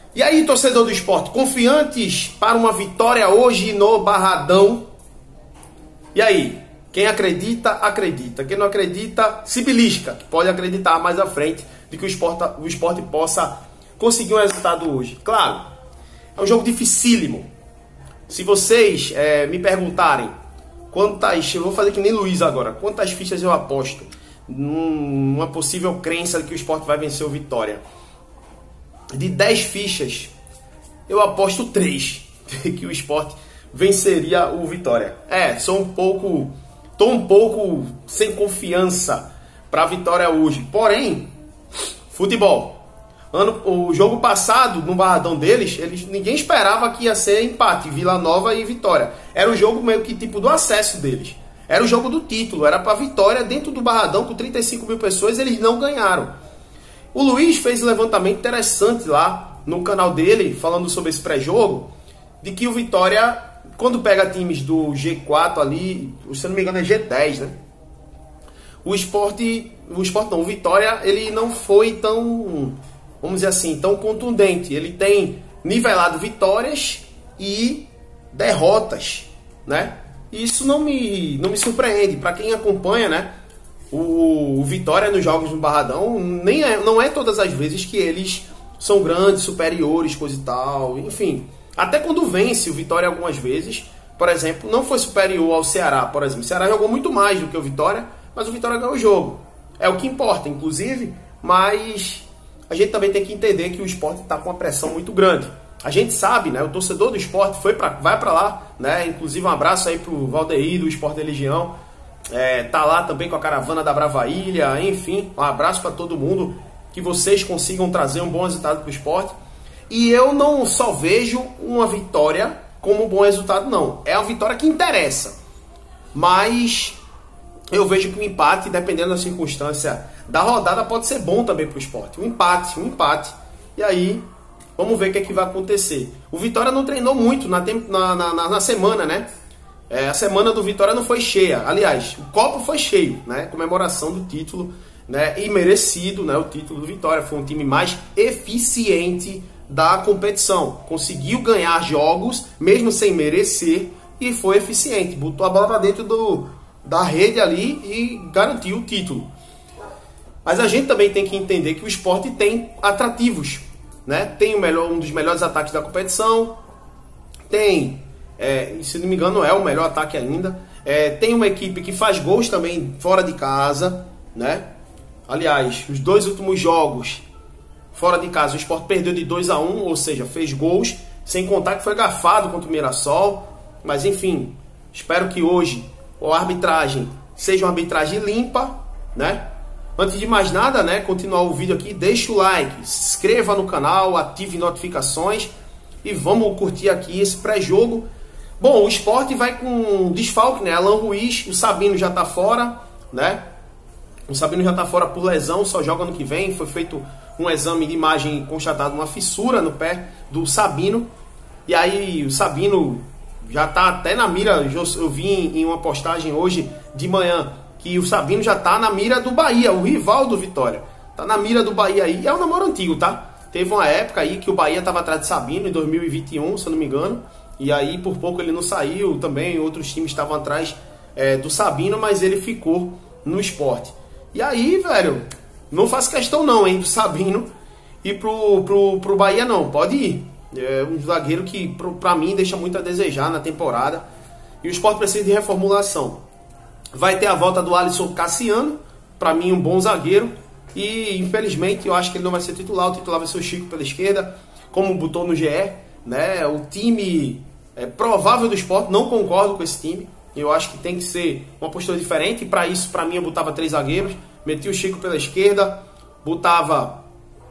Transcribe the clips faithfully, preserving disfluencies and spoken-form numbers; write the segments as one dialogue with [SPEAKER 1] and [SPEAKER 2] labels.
[SPEAKER 1] E aí, torcedor do esporte, confiantes para uma vitória hoje no Barradão? E aí, quem acredita, acredita. Quem não acredita, se belisca, que pode acreditar mais à frente de que o esporte, o esporte possa conseguir um resultado hoje. Claro, é um jogo dificílimo. Se vocês é, me perguntarem quantas, eu vou fazer que nem Luiz agora, quantas fichas eu aposto numa possível crença de que o esporte vai vencer o Vitória. De dez fichas, eu aposto três que o esporte venceria o Vitória. É, sou um pouco, tô um pouco sem confiança para a vitória hoje. Porém, futebol. Ano, o jogo passado, no Barradão deles, eles, ninguém esperava que ia ser empate, Vila Nova e Vitória. Era o jogo meio que tipo do acesso deles. Era o jogo do título, era para Vitória dentro do Barradão com trinta e cinco mil pessoas, eles não ganharam. O Luiz fez um levantamento interessante lá no canal dele, falando sobre esse pré-jogo, de que o Vitória, quando pega times do G quatro ali, se eu não me engano é G dez, né? O esporte, o esporte não, o Vitória, ele não foi tão, vamos dizer assim, tão contundente. Ele tem nivelado vitórias e derrotas, né? E isso não me, não me surpreende. Para quem acompanha, né? O, o Vitória nos jogos no Barradão, nem é, não é todas as vezes que eles são grandes, superiores, coisa e tal. Enfim, até quando vence o Vitória algumas vezes, por exemplo, não foi superior ao Ceará, por exemplo. O Ceará jogou muito mais do que o Vitória, mas o Vitória ganhou o jogo. É o que importa, inclusive, mas a gente também tem que entender que o esporte está com uma pressão muito grande. A gente sabe, né? O torcedor do esporte foi pra, vai para lá, né? Inclusive um abraço aí pro Valdeir do Esporte da Legião. É, tá lá também com a caravana da Brava Ilha. Enfim, um abraço para todo mundo. Que vocês consigam trazer um bom resultado pro esporte. E eu não só vejo uma vitória como um bom resultado, não. É uma vitória que interessa. Mas eu vejo que o empate, dependendo da circunstância da rodada, pode ser bom também pro esporte. Um empate, um empate. E aí, vamos ver o que, é que vai acontecer. O Vitória não treinou muito na, na, na, na semana, né? É, a semana do Vitória não foi cheia. Aliás, o copo foi cheio, né? Comemoração do título, né? E merecido, né? O título do Vitória. Foi um time mais eficiente da competição. Conseguiu ganhar jogos, mesmo sem merecer, e foi eficiente. Botou a bola para dentro do, da rede ali e garantiu o título. Mas a gente também tem que entender que o esporte tem atrativos, né? Tem o melhor, um dos melhores ataques da competição. Tem... É, se não me engano é o melhor ataque ainda. É, tem uma equipe que faz gols também fora de casa, né? Aliás, os dois últimos jogos fora de casa, o Sport perdeu de dois a um, ou seja, fez gols, sem contar que foi garfado contra o Mirassol. Mas enfim, espero que hoje a arbitragem seja uma arbitragem limpa, né? Antes de mais nada, né, continuar o vídeo aqui, deixa o like, se inscreva no canal, ative notificações e vamos curtir aqui esse pré-jogo. Bom, o Sport vai com desfalque, né? Alan Ruiz, o Sabino já tá fora, né? O Sabino já tá fora por lesão, só joga ano que vem. Foi feito um exame de imagem constatado uma fissura no pé do Sabino. E aí o Sabino já tá até na mira. Eu vi em uma postagem hoje de manhã que o Sabino já tá na mira do Bahia, o rival do Vitória. Tá na mira do Bahia aí. E é um namoro antigo, tá? Teve uma época aí que o Bahia tava atrás de Sabino, em dois mil e vinte e um, se eu não me engano. E aí, por pouco, ele não saiu. Também outros times estavam atrás é, do Sabino, mas ele ficou no Sport. E aí, velho, não faço questão não, hein, do Sabino ir pro, pro, pro Bahia, não. Pode ir. É um zagueiro que, pro, pra mim, deixa muito a desejar na temporada. E o Sport precisa de reformulação. Vai ter a volta do Alisson Cassiano. Pra mim, um bom zagueiro. E, infelizmente, eu acho que ele não vai ser titular. O titular vai ser o Chico pela esquerda, como botou no G E. Né? O time... É provável do Sport, não concordo com esse time. Eu acho que tem que ser uma postura diferente. E para isso, para mim, eu botava três zagueiros. Metia o Chico pela esquerda. Botava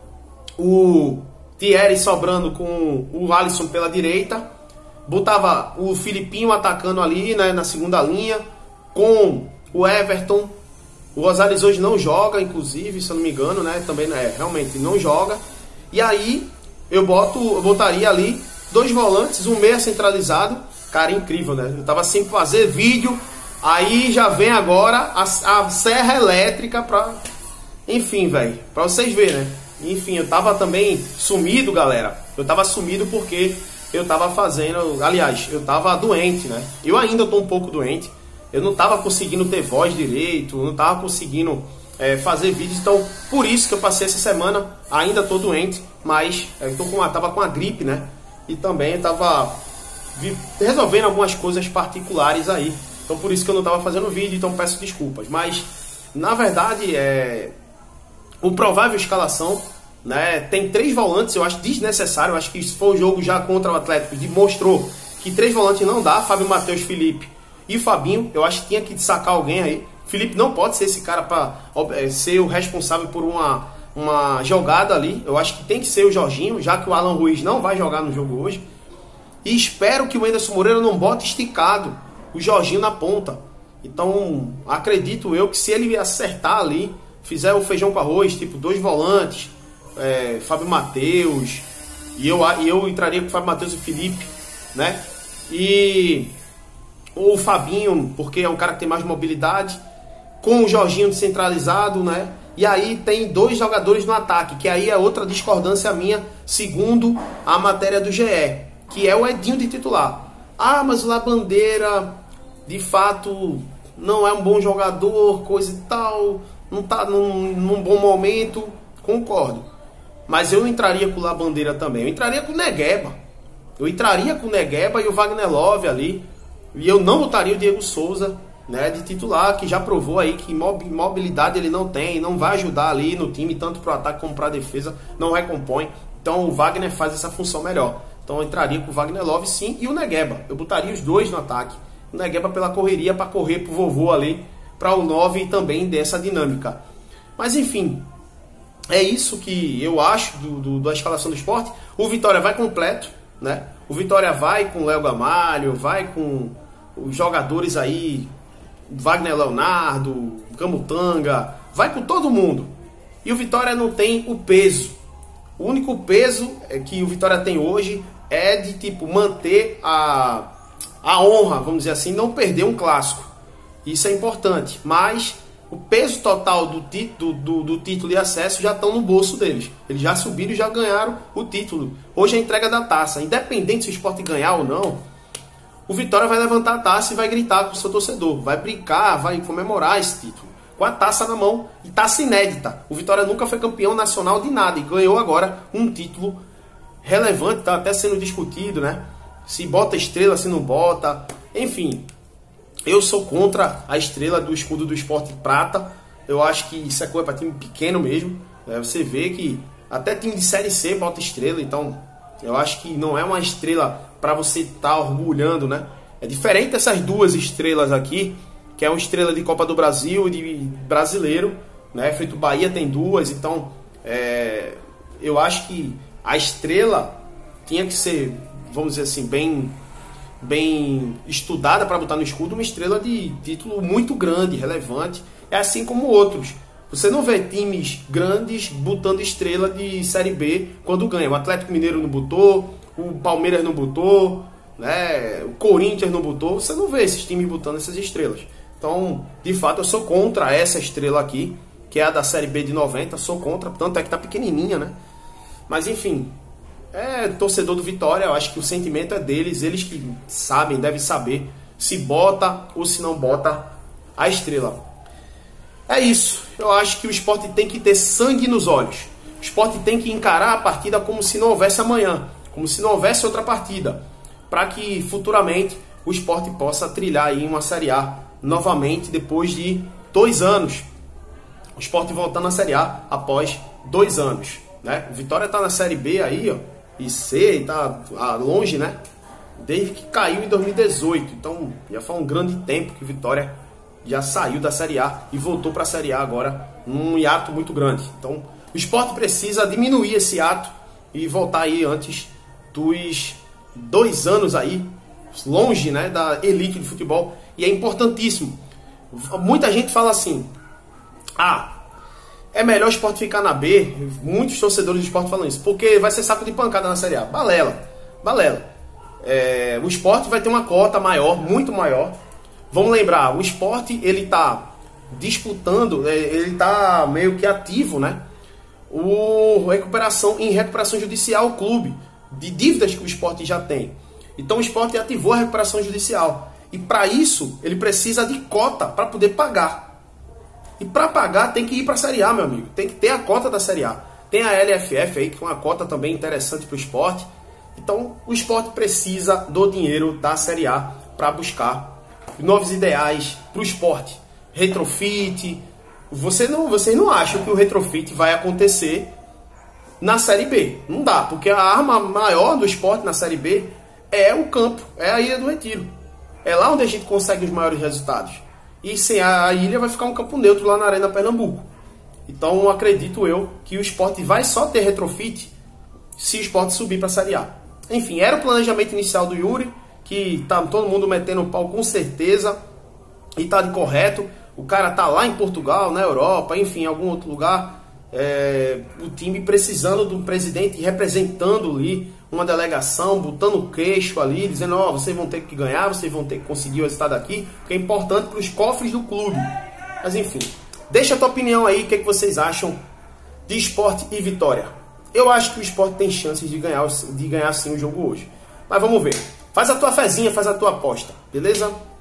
[SPEAKER 1] o Thierry sobrando com o Alisson pela direita. Botava o Filipinho atacando ali, né, na segunda linha. Com o Everton. O Rosales hoje não joga, inclusive, se eu não me engano, né? Também é, realmente não joga. E aí eu, boto, eu botaria ali dois volantes, um meia centralizado. Cara, incrível, né? Eu tava sem fazer vídeo. Aí já vem agora a, a serra elétrica pra... Enfim, velho. Pra vocês verem, né? Enfim, eu tava também sumido, galera. Eu tava sumido porque eu tava fazendo... Aliás, eu tava doente, né? Eu ainda tô um pouco doente. Eu não tava conseguindo ter voz direito, não tava conseguindo é, fazer vídeos. Então, por isso que eu passei essa semana, ainda tô doente, mas eu tô com uma, tava com a gripe, né? E também tava resolvendo algumas coisas particulares aí. Então, por isso que eu não tava fazendo vídeo, então peço desculpas. Mas, na verdade, é... o provável escalação, né, tem três volantes, eu acho desnecessário. Eu acho que se for o jogo já contra o Atlético, demonstrou que três volantes não dá. Fábio, Matheus, Felipe e Fabinho. Eu acho que tinha que sacar alguém aí. Felipe não pode ser esse cara para ser o responsável por uma, uma jogada ali. Eu acho que tem que ser o Jorginho, já que o Alan Ruiz não vai jogar no jogo hoje. E espero que o Wenderson Moreira não bote esticado o Jorginho na ponta. Então, acredito eu que se ele acertar ali, fizer o feijão com arroz, tipo dois volantes, é, Fábio Matheus, e eu, e eu entraria com o Fábio Matheus e Felipe, né? E ou o Fabinho, porque é um cara que tem mais mobilidade, com o Jorginho descentralizado, né? E aí tem dois jogadores no ataque, que aí é outra discordância minha, segundo a matéria do G E, que é o Edinho de titular. Ah, mas o Labandeira, de fato, não é um bom jogador, coisa e tal, não tá num, num bom momento, concordo. Mas eu entraria com o Labandeira também, eu entraria com o Negueba. Eu entraria com o Negueba e o Wagner Love ali, e eu não botaria o Diego Souza, né, de titular, que já provou aí que mobilidade ele não tem, não vai ajudar ali no time, tanto para o ataque como para a defesa, não recompõe. Então o Wagner faz essa função melhor. Então eu entraria com o Wagner Love sim, e o Negueba. Eu botaria os dois no ataque. O Negueba pela correria, para correr pro vovô ali, para o nove e também dessa dinâmica. Mas enfim, é isso que eu acho do, do, da escalação do Sport. O Vitória vai completo, né? O Vitória vai com o Léo Gamalho, vai com os jogadores aí, Wagner Leonardo, Camutanga, vai com todo mundo. E o Vitória não tem o peso. O único peso que o Vitória tem hoje é de tipo manter a, a honra, vamos dizer assim, não perder um clássico. Isso é importante, mas o peso total do, do, do, do título e acesso já estão no bolso deles. Eles já subiram e já ganharam o título. Hoje é a entrega da taça. Independente se o Sport ganhar ou não, o Vitória vai levantar a taça e vai gritar com o seu torcedor. Vai brincar, vai comemorar esse título. Com a taça na mão, e taça inédita. O Vitória nunca foi campeão nacional de nada e ganhou agora um título relevante, está até sendo discutido, né? Se bota estrela, se não bota. Enfim, eu sou contra a estrela do escudo do Sport Prata. Eu acho que isso é coisa para time pequeno mesmo. É, você vê que até time de Série C bota estrela, então eu acho que não é uma estrela para você estar tá orgulhando, né? É diferente dessas duas estrelas aqui, que é uma estrela de Copa do Brasil e de brasileiro, né? Feito Bahia tem duas, então é, eu acho que a estrela tinha que ser, vamos dizer assim, bem, bem estudada para botar no escudo, uma estrela de título muito grande, relevante, é assim como outros. Você não vê times grandes botando estrela de Série B quando ganha. O Atlético Mineiro não botou, o Palmeiras não botou, né? O Corinthians não botou. Você não vê esses times botando essas estrelas. Então, de fato, eu sou contra essa estrela aqui, que é a da Série B de noventa. Sou contra, tanto é que tá pequenininha, né? Mas, enfim, é torcedor do Vitória. Eu acho que o sentimento é deles. Eles que sabem, devem saber se bota ou se não bota a estrela. É isso. Eu acho que o Sport tem que ter sangue nos olhos. O Sport tem que encarar a partida como se não houvesse amanhã, como se não houvesse outra partida, para que futuramente o Sport possa trilhar aí uma Série A novamente depois de dois anos. O Sport voltando à Série A após dois anos, né? O Vitória está na Série B aí, ó, e C, está longe, né? Desde que caiu em dois mil e dezoito. Então já foi um grande tempo que o Vitória já saiu da Série A e voltou para a Série A agora, num hiato muito grande. Então, o Sport precisa diminuir esse hiato e voltar aí antes dos dois anos aí, longe, né, da elite de futebol. E é importantíssimo. Muita gente fala assim, ah, é melhor o Sport ficar na B. Muitos torcedores do Sport falam isso, porque vai ser saco de pancada na Série A. Balela, balela. É, o Sport vai ter uma cota maior, muito maior. Vamos lembrar, o Sport, ele tá disputando, ele tá meio que ativo, né? O, o recuperação, em recuperação judicial o clube, de dívidas que o Sport já tem. Então o Sport ativou a recuperação judicial. E para isso, ele precisa de cota para poder pagar. E para pagar tem que ir para a Série A, meu amigo. Tem que ter a cota da Série A. Tem a L F F aí, que é uma cota também interessante para o Sport. Então o Sport precisa do dinheiro da Série A para buscar novos ideais para o Sport. Retrofit. Você não, vocês não acham que o retrofit vai acontecer na Série B? Não dá, porque a arma maior do Sport na Série B é o campo, é a Ilha do Retiro. É lá onde a gente consegue os maiores resultados. E sem a ilha vai ficar um campo neutro lá na Arena Pernambuco. Então acredito eu que o Sport vai só ter retrofit se o Sport subir para a Série A. Enfim, era o planejamento inicial do Yuri, que tá todo mundo metendo o pau com certeza e tá de correto. O cara tá lá em Portugal, na Europa, enfim, em algum outro lugar. É, o time precisando de um presidente representando ali uma delegação, botando o queixo ali, dizendo, ó, oh, vocês vão ter que ganhar, vocês vão ter que conseguir o resultado aqui, porque é importante para os cofres do clube. Mas enfim, deixa a tua opinião aí, o que, é que vocês acham de Sport e Vitória. Eu acho que o Sport tem chances de ganhar, de ganhar sim o jogo hoje. Mas vamos ver. Faz a tua fezinha, faz a tua aposta, beleza?